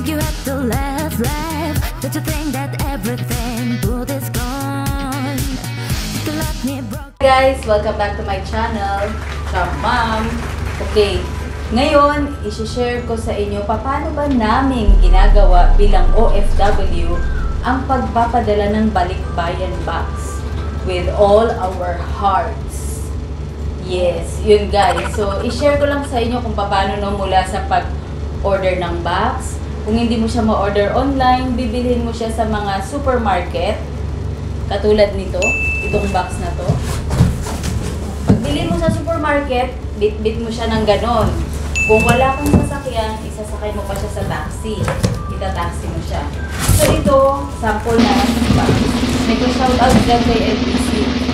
think you have to laugh. Don't you think that everything good is gone? To let me broke. Guys, welcome back to my channel, ChampMom. Okay, ngayon, isi-share ko sa inyo paano ba namin ginagawa bilang OFW ang pagpapadala ng Balikbayan box with all our hearts. Yes, yun guys. So, i-share ko lang sa inyo kung paano mula sa pag-order ng box. Kung hindi mo siya ma-order online, bibilhin mo siya sa mga supermarket. Katulad nito, itong box na to. Pagbilhin mo sa supermarket, bit-bit mo siya ng ganon. Kung wala kang sasakyan, isasakay mo pa siya sa taxi. Ita-taxi mo siya. So ito, sample na lang ng box. May shoutout dyan kay LBC.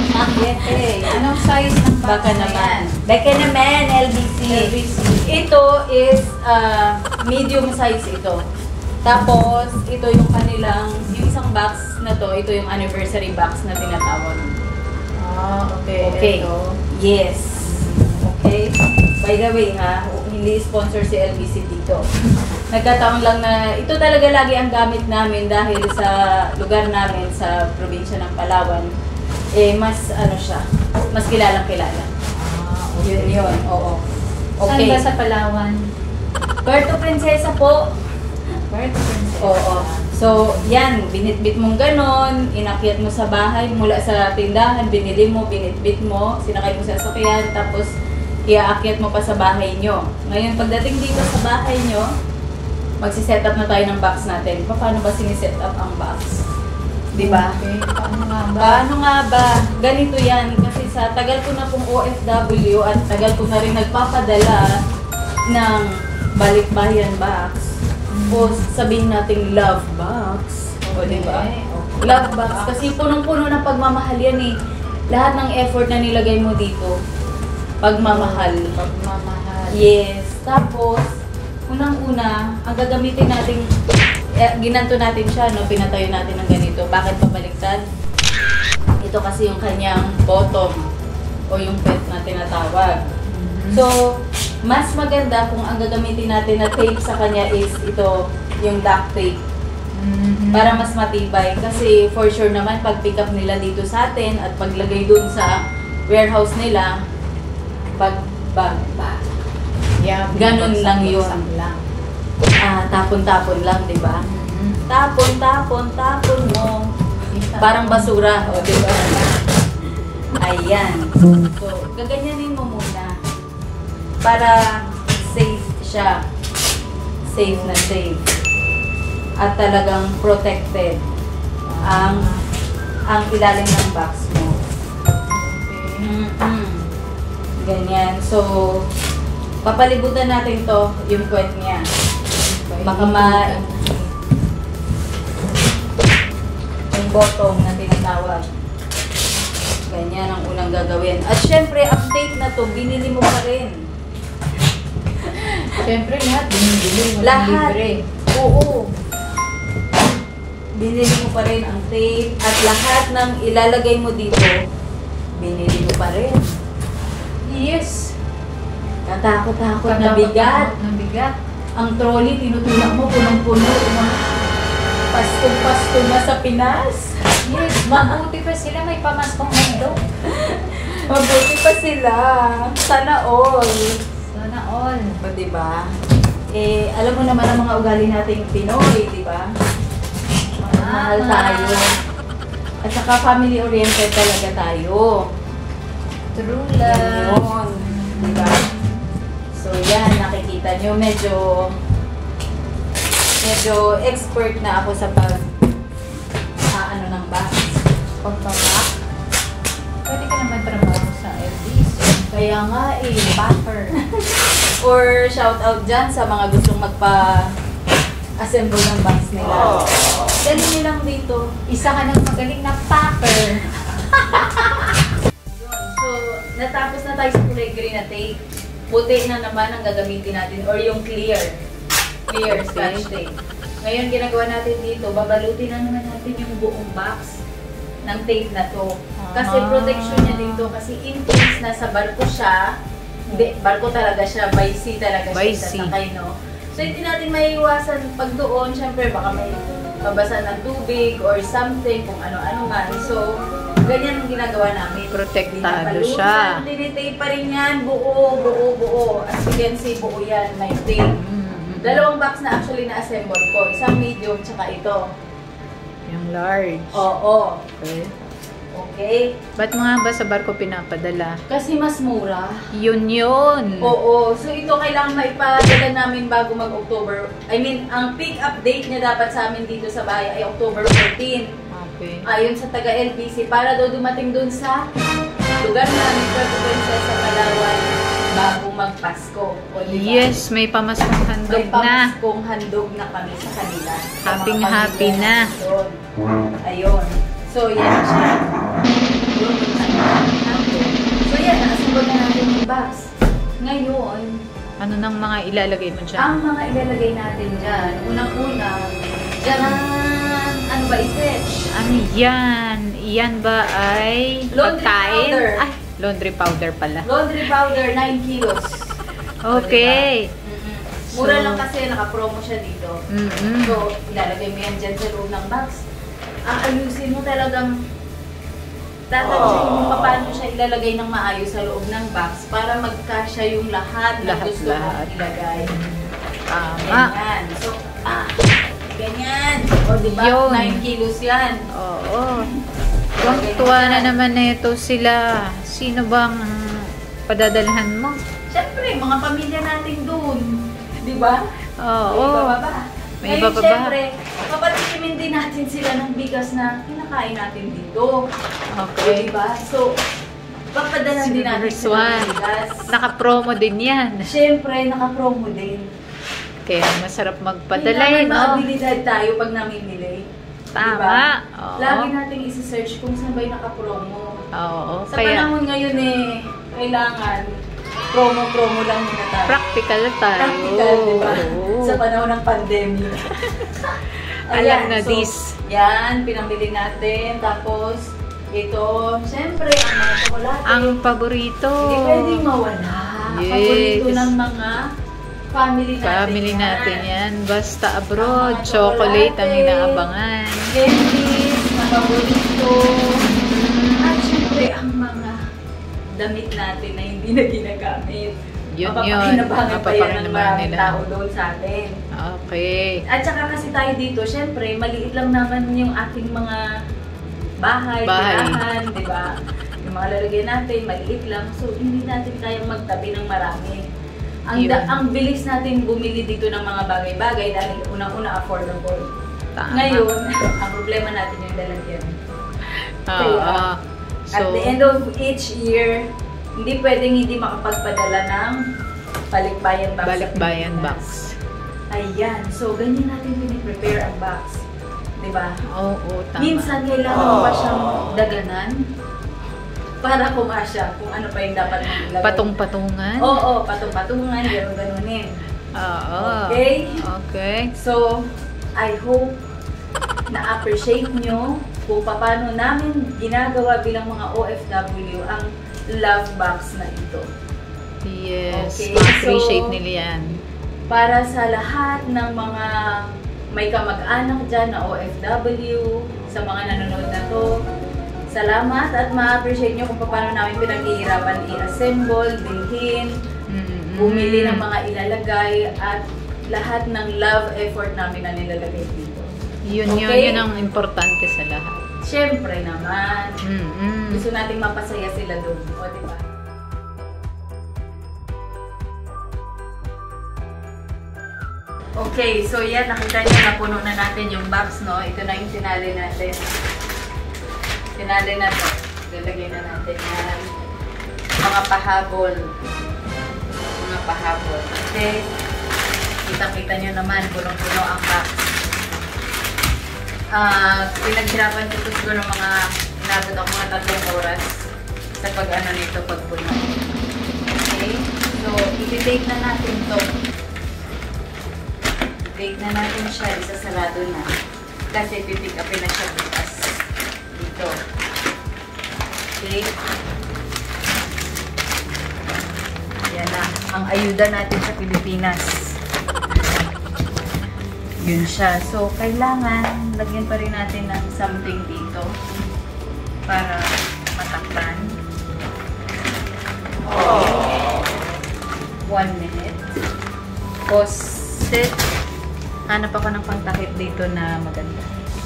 Yete, anong size ng box? Baka naman. Baka naman, LBC. Ito is medium size ito. Tapos, ito yung kanilang, yung isang box na to, ito yung anniversary box na tinatawag. Ah, okay. Okay. Ito. Yes. Okay. By the way ha, hindi sponsor si LBC dito. Nagkataon lang na ito talaga lagi ang gamit namin dahil sa lugar namin sa probinsya ng Palawan. Eh, mas ano siya, mas kilalang kilala. Ah, okay. Yun, oo. Okay. Okay. Saan ba sa Palawan? Puerto Princesa po. Puerto Princesa. Oo. So, yan, binitbit mong ganon, inakyat mo sa bahay, mula sa tindahan, binili mo, binitbit mo, sinakay mo sa sasakyan, tapos iaakyat mo pa sa bahay nyo. Ngayon, pagdating dito sa bahay nyo, magsiset up na tayo ng box natin. Paano ba siniset up ang box? Diba? Okay. Paano nga ba? Paano nga ba? Ganito yan. Kasi sa tagal ko na pong OFW at tagal ko na rin nagpapadala ng Balikbayan box. O sabihin natin love box. O diba? Okay. Love box. Kasi punong-puno ng pagmamahal yan eh. Lahat ng effort na nilagay mo dito, pagmamahal. Pagmamahal. Yes. Tapos, unang-una, ang gagamitin natin, ginanto natin siya, no? Pinatayo natin ng ganito. Bakit pabaliktad? Ito kasi yung kanyang bottom o yung pet na tinatawag. So, mas maganda kung ang gagamitin natin na tape sa kanya is ito, yung duct tape. Para mas matibay. Kasi for sure naman, pag pick up nila dito sa atin at paglagay dun sa warehouse nila, Yeah, ganun lang yun. Lang. Tapon-tapon lang, di ba? Tapon mo. Parang basura, o di ba? Ayan. So, gaganyanin mo muna. Para safe siya. Safe na safe. At talagang protected ang ilalim ng box mo. Ganyan. So, papalibutan natin to, yung kwet niya. Baka yung bottom na tinatawag. Ganyan ang unang gagawin. At syempre, update na to, binili mo pa rin. Siyempre lahat, binibili mo. Lahat. Libre. Oo. Binili mo pa rin ang tape at lahat ng ilalagay mo dito, binili mo pa rin. Yes. Katakot-takot na bigat. Nabigat. Ang trolley, tinutulak mo, punong-puno. Pasko-pasko na sa Pinas. Yes, mabuti pa sila, may pamaskong mundo. Mabuti pa sila. Sana all. Sana all. O, diba? Eh, alam mo naman ang mga ugali nating Pinoy, diba? Mahal tayo. At saka family-oriented talaga tayo. True love. Yun. Diba? So, yan. Nakikita nyo. Medyo expert na ako sa ano ng box. Pagpapak. Pwede ka naman trabaho sa LBC. Kaya nga eh. Packer. Or shout out dyan sa mga gustong magpa-assemble ng box nila. Dali nilang dito. Isa ka ng magaling na packer. So, natapos na tayo sa kulay green na tape. Puti na naman ang gagamitin natin or yung clear scotch tape. Ngayon, ginagawa natin dito, babalutin na naman natin yung buong box ng tape na to. Kasi protection niya dito. Kasi in case nasa barko siya, hindi, barko talaga siya, by sea talaga By siya sea. sasakay, no? So, hindi natin maiiwasan pag doon. Siyempre, baka may mabasa ng tubig or something, kung ano-ano man. So, ganyan ang ginagawa namin. Protektado siya. Tinitape pa rin yan. Buo. As you can see, buo yan. May tape. Dalawang box na actually na-assemble ko. Isang medium, tsaka ito. Yung large. Oo. Okay. Ba't mga ba sa barko pinapadala? Kasi mas mura. Yun. Oo. So, ito kailangan maipadala namin bago mag-October. I mean, ang pick-up date niya dapat sa amin dito sa bahay ay October 14. Okay. Ayon sa taga-LBC. Para daw dumating dun sa lugar namin, Puerto Princesa, Palawan, bago mag-Pasko. O, diba? Yes, may pamaskong handog May na. pamaskong handog na kami sa kanila. Happy na. Ayun. So, yan siya. So, yan. Nakasubod na natin yung box. Ngayon, Ano nang mga ilalagay mo dyan? ang mga ilalagay natin dyan, unang-una, dyan, ano ba ito? Ano yan? Yan ba ay Laundry pagkain? powder. Ay, laundry powder pala. Laundry powder, 9 kilos. Okay. Mura So, lang kasi, naka-promo siya dito. So, ilalagay mo yan dyan sa loob ng box. Aayusin mo talagang tatadyain mo paano siya ilalagay ng maayos sa loob ng box para magkasya yung lahat na gusto mong ilagay. Tama. Ganyan. So, ganyan. O, diba? Yun. 9 kilos yan. Oo. Tuwa na naman na ito sila. Sino bang padadalhan mo? Siyempre, mga pamilya natin doon. Diba? Oo. May bababa. May Ngayon, bababa. siyempre, papatikimin din natin sila ng bigas na kinakain natin dito. Okay. Diba? So, papadala din natin sila ng bigas. Naka-promo din yan. Siyempre, naka-promo din. Kaya masarap magpadala Kailangan no? maabilidad tayo pag namimili. Tama. Diba? Oo. Lagi natin isi-search kung saan ba yung naka-promo. Oo. Sa Kaya panahon ngayon kailangan promo-promo lang muna tayo. practical tayo. Practical, diba? Oo. Sa panahon ng pandemic. Alam na so, this. Yan, pinamili natin. Tapos, ito, siyempre, ang mga tsokolate. Ang paborito. Hindi pwedeng mawala. Yes. Paborito ng mga family natin. Family natin yan. Basta abroad, Ang mga chocolate ang tsokolate, inaabangan. candies, na paborito. At siyempre, ang mga damit natin na hindi na ginagamit. Yun. Mapapakinabangan pa yan ng Mapapakinabangan maraming nila. tao doon sa atin. Okay. At saka kasi tayo dito, syempre, maliit lang naman yung ating mga bahay. Tirahan, di ba? Yung mga lalagyan natin, maliit lang. So, hindi natin kayang magtabi ng marami. Ang bilis natin bumili dito ng mga bagay-bagay dahil unang-una affordable. Tama. Ngayon, ang problema natin yung lalagyan. Oo. At the end of each year, hindi pwedeng hindi makapagpadala ng balikbayan box. Balikbayan sa Pilipinas. box. Ayan. So, ganyan natin piniprepare ang box. Diba? Oo, tama. Minsan, kailangan mo pa siyang daganan para kumasya kung ano pa yung dapat mong ilagay. Patong-patungan? Oo, patong-patungan, gano'n-ganonin. Oo. Okay? Okay. So, I hope na-appreciate nyo kung paano namin ginagawa bilang mga OFW ang love box na ito. Yes. Okay, Ma-appreciate so, nila yan. Para sa lahat ng mga may kamag-anak dyan na OFW, sa mga nanonood na to, salamat at ma-appreciate nyo kung paano namin pinag-iirapan i-assemble, bilhin, bumili ng mga ilalagay, at lahat ng love effort namin na nilalagay dito. Yun ang importante sa lahat. Siyempre naman, gusto nating mapasaya sila doon. O, diba? Okay, so yan, nakita niyo, napuno na natin yung box, no? Ito na yung tinali natin. Tinali na to. Lalagay na natin yan. Mga pahabol. Mga pahabol. Okay? Kita-kita nyo naman, punong-puno ang box. Pinaghirapan ko ito siguro mga inabot ako mga 3 oras sa pag-ano nito, pagpuno. Okay? So, i-tape na natin to. I-tape na natin siya, isasarado na. Kasi pipick upin na siya bukas. Dito. Okay? Yan na. Ang ayuda natin sa Pilipinas. Yun siya. So, kailangan lagyan pa rin natin ng something dito para matakpan. 1 minute. Pause it. Hanap ako ng pangtakip dito na maganda.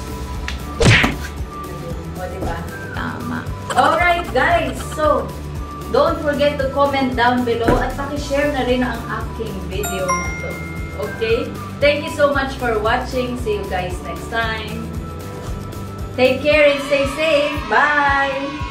O, diba? Tama. Alright, guys. So, don't forget to comment down below at pakishare na rin ang aking video na to. Okay? Thank you so much for watching. See you guys next time. Take care and stay safe. Bye!